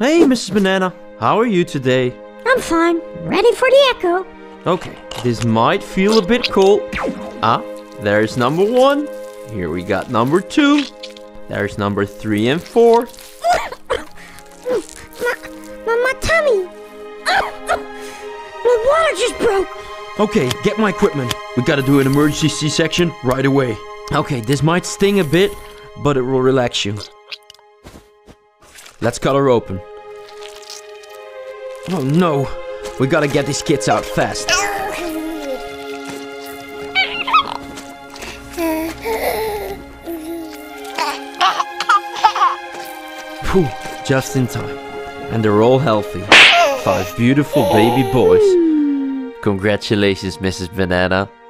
Hey, Mrs. Banana. How are you today? I'm fine. Ready for the echo. Okay, this might feel a bit cold. Ah, there's number 1. Here we got number 2. There's number 3 and 4. My tummy. My water just broke. Okay, get my equipment. We gotta do an emergency C-section right away. Okay, this might sting a bit, but it will relax you. Let's cut her open. Oh no, we gotta get these kids out fast. Whew, just in time. And they're all healthy. 5 beautiful baby boys. Congratulations, Mrs. Banana.